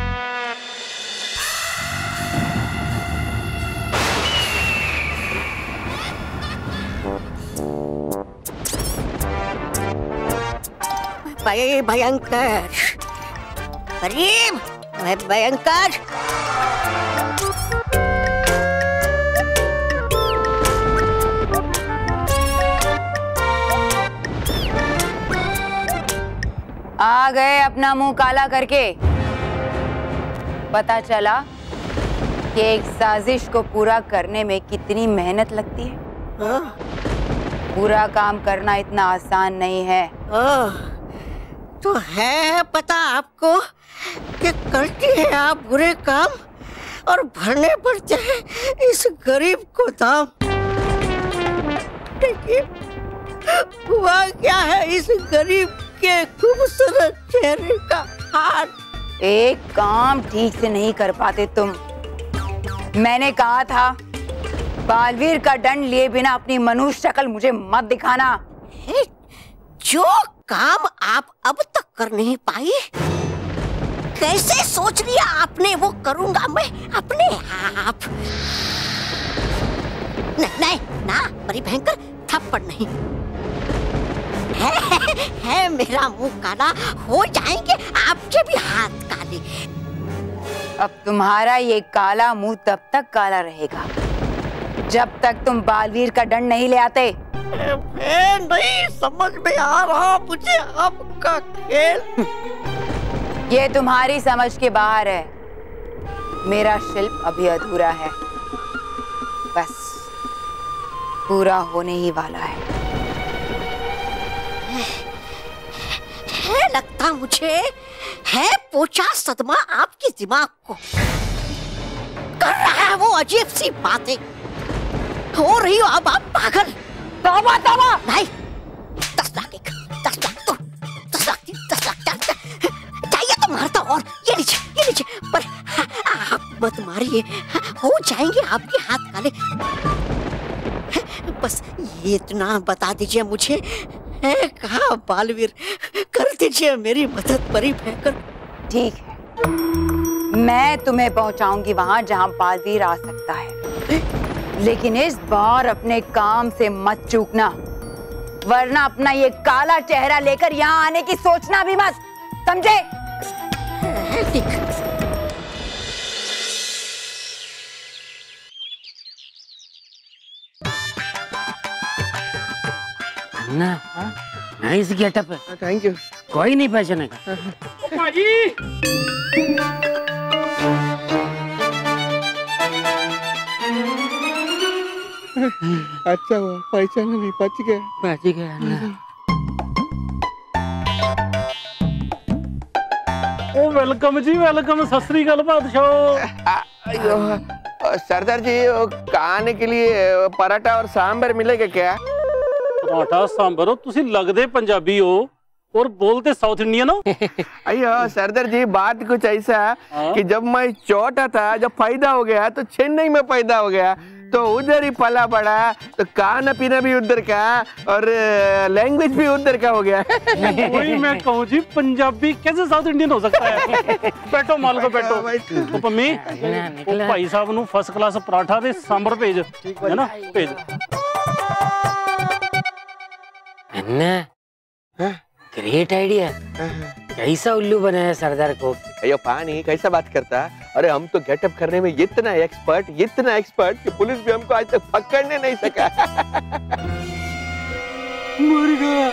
भयंकर करीब भयंकर। आ गए अपना मुंह काला करके। पता चला कि एक साजिश को पूरा करने में कितनी मेहनत लगती है। पूरा काम करना इतना आसान नहीं है। तो है पता आपको कि करती है आप बुरे काम और भरने पड़ते हैं इस गरीब को दाम। हुआ क्या है इस गरीब के खूबसूरत चेहरे का हाल। एक काम ठीक से नहीं कर पाते तुम। मैंने कहा था बालवीर का दंड लिए बिना अपनी मनुष्य शक्ल मुझे मत दिखाना। जो काम आप अब तक कर नहीं पाई, कैसे सोच लिया आपने वो करूंगा मैं अपने आप। नहीं ना बड़ी भयंकर थप्पड़ नहीं है मेरा मुंह काला हो जाएंगे आपके भी हाथ काले। अब तुम्हारा ये काला मुंह तब तक काला रहेगा जब तक तुम बालवीर का दंड नहीं ले आते। नहीं समझ में आ रहा मुझे आपका खेल। ये तुम्हारी समझ के बाहर है। मेरा शिल्प अभी अधूरा है, बस पूरा होने ही वाला है। लगता मुझे है पोचा सदमा आपके दिमाग को। कर रहा है वो अजीब सी बातें। हो रही हो अब आप पागल। तौबा तौबा। नहीं 10 लाख 10 लाख तो 10 लाख चाहिए तो मारता। और ये लीजिए पर आप मत मारिए, हो जाएंगे आपके हाथ काले। बस ये इतना बता दीजिए मुझे है कहाँ बालवीर, कर दीजिए मेरी मदद परी भयंकर। ठीक है, मैं तुम्हें पहुंचाऊंगी वहां जहां बालवीर आ सकता है, लेकिन इस बार अपने काम से मत चूकना, वरना अपना ये काला चेहरा लेकर यहाँ आने की सोचना भी मत, समझे? अन्ना, नाइस गेटअप है। Thank you. कोई नहीं पहचानेगा। पाजी अच्छा हुआ पहचाना नहीं, बच गया अन्ना। ओ वेलकम जी वेलकम, सत श्री अकाल बादशाह। सरदार जी खाने के लिए पराठा और सांभर मिलेगा क्या? पराठा सांभर हो, तुसी लगदे पंजाबी हो और बोलते साउथ इंडियन हो। अयो सरदार जी बात कुछ ऐसा कि जब मैं छोटा था, जब पैदा हो गया तो चेन्नई में पैदा हो गया, तो उधर ही पला पड़ा, तो खाना पीना भी उधर का और लैंग्वेज भी उधर का हो गया। वही मैं कहूँ जी, पंजाबी कैसे साउथ इंडियन हो सकता है? बैठो माल को बैठो। तो पम्मी भाई साहब नु फर्स्ट क्लास पराठा दे सांभर भेज, है ना? भेज। Great idea. कैसा उल्लू बनाया सरदार को। अयो पानी कैसा बात करता? अरे हम तो गेटअप करने में इतना एक्सपर्ट कि पुलिस भी हमको आज तक पकड़ने नहीं सका। मर गया।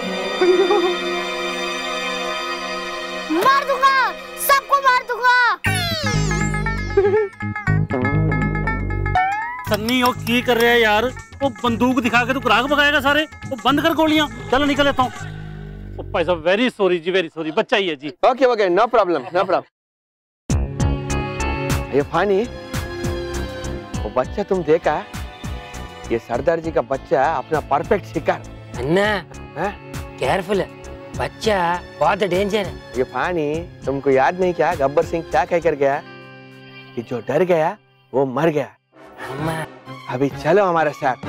मार दूंगा, सबको मार दूंगा। सन्नी वो की कर रहा है यार? वो बंदूक दिखा के तू ग्राहक भगाएगा सारे? वो बंद कर गोलियां। चलो निकल लेता हूँ। भाई साहब वेरी सॉरी जी, वेरी सॉरी। बच्चा ही है जी। Okay no problem. ये फानी, वो बच्चा तुम देखा? ये सरदार जी का बच्चा अपना परफेक्ट शिकार। अन्ना केयरफुल है, बच्चा बहुत डेंजर है। ये फानी, तुमको याद नहीं क्या गब्बर सिंह क्या कह कर गया कि जो डर गया वो मर गया। अभी चलो हमारे साथ।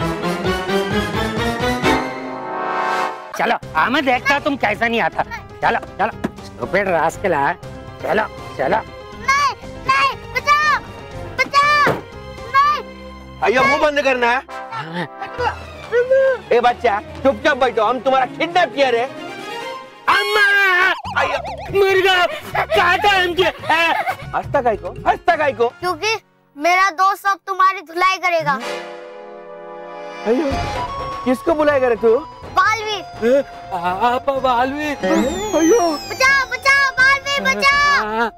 चलो मैं देखता तुम कैसा नहीं आता। चलो स्टूपिड रास्कल। चलो नहीं, बचाओ, नहीं। अयो मुंह बंद करना है। ए बच्चा चुपचाप बैठो, हम तुम्हारा किडनैप किया रे। अम्मा मुर्गा काटा हमके। हंसता काय को? क्योंकि मेरा दोस्त अब तुम्हारी धुलाई करेगा। अयो किसको बुलाएगा रे तू? बालवीर। आप बालवीर बचाओ बचाओ बालवीर बचाओ।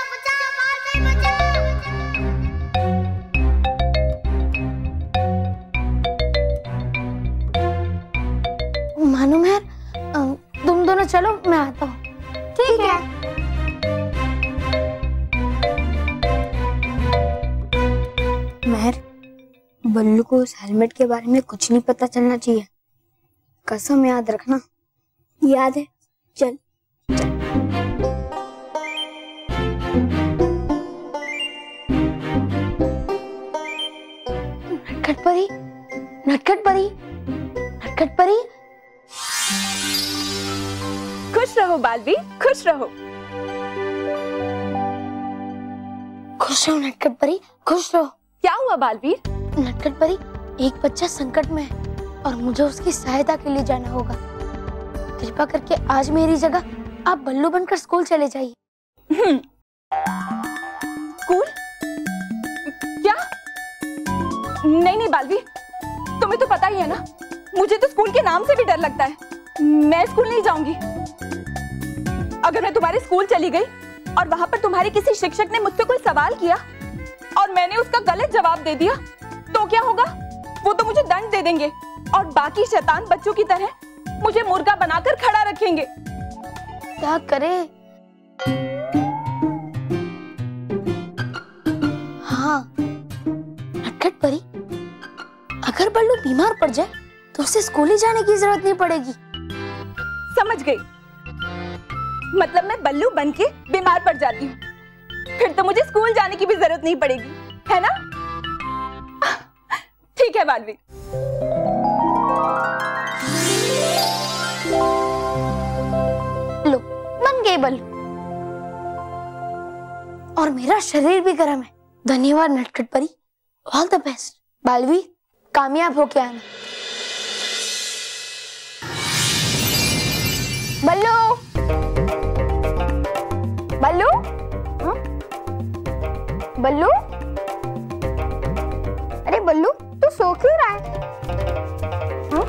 मानो मेहर, तुम दोनों चलो, मैं आता हूँ। ठीक है। मेहर, बल्लू को उस हेलमेट के बारे में कुछ नहीं पता चलना चाहिए। कसम याद रखना। याद है। चल। नटखट परी, नटखट परी, नटखट परी। खुश रहो बालवीर, खुश रहो। खुश रहो नटखट परी, खुश रहो। क्या हुआ बालवीर? नटखट परी, एक बच्चा संकट में है और मुझे उसकी सहायता के लिए जाना होगा। कृपा करके आज मेरी जगह आप बल्लू बनकर स्कूल चले जाइए। स्कूल? क्या? नहीं नहीं बालवीर, तुम्हें तो पता ही है ना, मुझे तो स्कूल के नाम से भी डर लगता है। मैं स्कूल नहीं जाऊंगी। अगर मैं तुम्हारे स्कूल चली गई और वहां पर तुम्हारे किसी शिक्षक ने मुझसे कोई सवाल किया और मैंने उसका गलत जवाब दे दिया तो क्या होगा? वो तो मुझे दंड दे देंगे और बाकी शैतान बच्चों की तरह मुझे मुर्गा बनाकर खड़ा रखेंगे। क्या करे? हाँ नटखट परी, अगर बल्लू बीमार पड़ जाए तो उसे स्कूल ही जाने की जरूरत नहीं पड़ेगी। समझ गई, मतलब मैं बल्लू बनके बीमार पड़ जाती हूँ, फिर तो मुझे स्कूल जाने की भी जरूरत नहीं पड़ेगी, है ना? ठीक है बालवीर। लो, बन गई बल्लू और मेरा शरीर भी गर्म है। धन्यवाद नटखट परी, ऑल द बेस्ट। बालवीर, कामयाब होके आना। बल्लू, बल्लू, हाँ? बल्लू, अरे बल्लू तू सो क्यों रहा है? हाँ?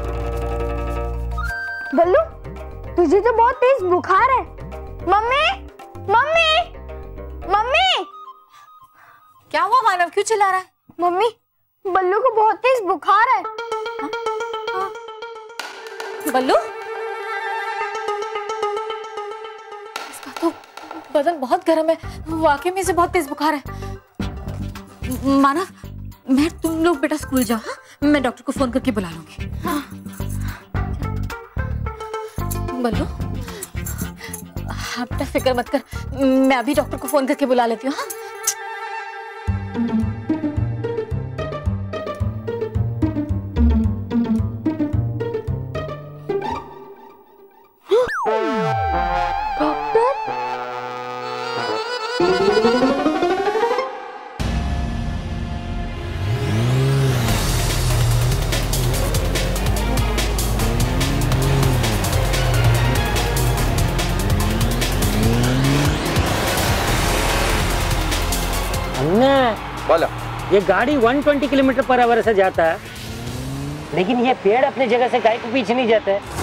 बल्लू, तुझे तो बहुत तेज बुखार है। Mummy, mummy, mummy. क्या हुआ मानव, क्यों चिल्ला रहा है? मम्मी, बल्लू को बहुत तेज बुखार है। हाँ? बल्लू, तो बदन बहुत गर्म है, वाकई में इसे बहुत तेज बुखार है। मानव, मैं तुम लोग बेटा स्कूल जाओ, हाँ? मैं डॉक्टर को फोन करके बुला लूंगी। हाँ। बल्लू, आप बेटा फिक्र मत कर, मैं अभी डॉक्टर को फोन करके बुला लेती हूँ। हाँ? बोलो। ये गाड़ी 120 किलोमीटर पर आवर से जाता है, लेकिन ये पेड़ अपनी जगह से काहे को पीछे नहीं जाता है?